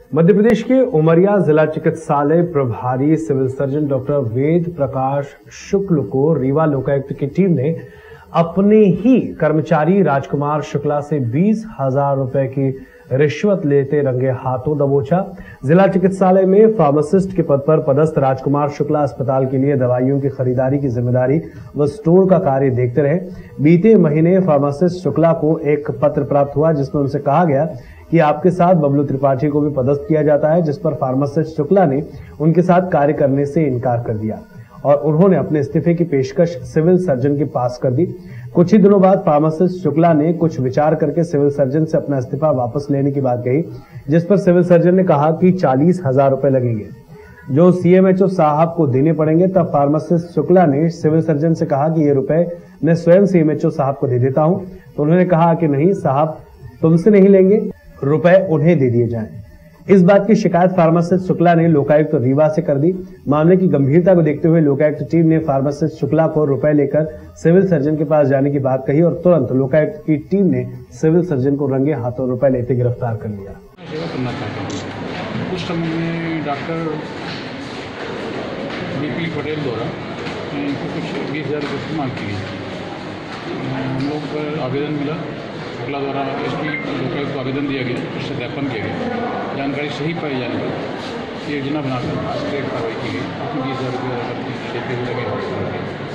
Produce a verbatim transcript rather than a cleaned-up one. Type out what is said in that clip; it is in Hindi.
मध्य प्रदेश के उमरिया जिला चिकित्सालय प्रभारी civil surgeon doctor Ved Prakash Shukla को रीवा लोकायुक्त की टीम ने अपने ही कर्मचारी राजकुमार शुक्ला से बीस हजार रुपए की रिश्वत लेते रंगे हाथों दबोचा। जिला चिकित्सालय में फार्मासिस्ट के पद पर पदस्थ राजकुमार शुक्ला अस्पताल के लिए दवाइयों की खरीदारी की जिम्मेदारी व स्टोर का कार्य देखते रहे। बीते महीने फार्मासिस्ट शुक्ला को एक पत्र प्राप्त हुआ जिसमें उनसे कहा गया कि आपके साथ बबलू त्रिपाठी को भी पदस्थ किया जाता है, जिस पर फार्मासिस्ट शुक्ला ने उनके साथ कार्य करने से इनकार कर दिया और उन्होंने अपने इस्तीफे की पेशकश सिविल सर्जन के पास कर दी। कुछ ही दिनों बाद फार्मासिस्ट शुक्ला ने कुछ विचार करके सिविल सर्जन से अपना इस्तीफा वापस लेने की बात कही, जिस पर सिविल सर्जन ने कहा कि चालीस हजार रुपए लगेंगे जो सीएमएचओ साहब को देने पड़ेंगे। तब फार्मासिस्ट शुक्ला ने सिविल सर्जन से कहा कि ये रुपए मैं स्वयं सीएमएचओ साहब को दे देता हूं, तो उन्होंने कहा कि नहीं साहब, तुमसे नहीं लेंगे, रुपए उन्हें दे दिए जाएं। इस बात की शिकायत फार्मासिस्ट शुक्ला ने लोकायुक्त रीवा से कर दी। मामले की गंभीरता को देखते हुए लोकायुक्त टीम ने फार्मासिस्ट शुक्ला को रुपए लेकर सिविल सर्जन के पास जाने की बात कही और तुरंत लोकायुक्त की टीम ने सिविल सर्जन को रंगे हाथों रुपए लेते गिरफ्तार कर लिया। सेवा करना चाहता हूँ। उस समय में डॉक्टर बीपी पटेल द्वारा इनको कुछ बीस हजार रुपये की मांग की गई। हम लोग पर आवेदन मिला, शुक्ला द्वारा एस पी लोकायुक्त को आवेदन दिया गया, उससे सत्यापन किया गया। जानकारी सही पाई जाने पर योजना बनाकर कार्रवाई की गई। बीस हजार रुपये लेते हुए लगे।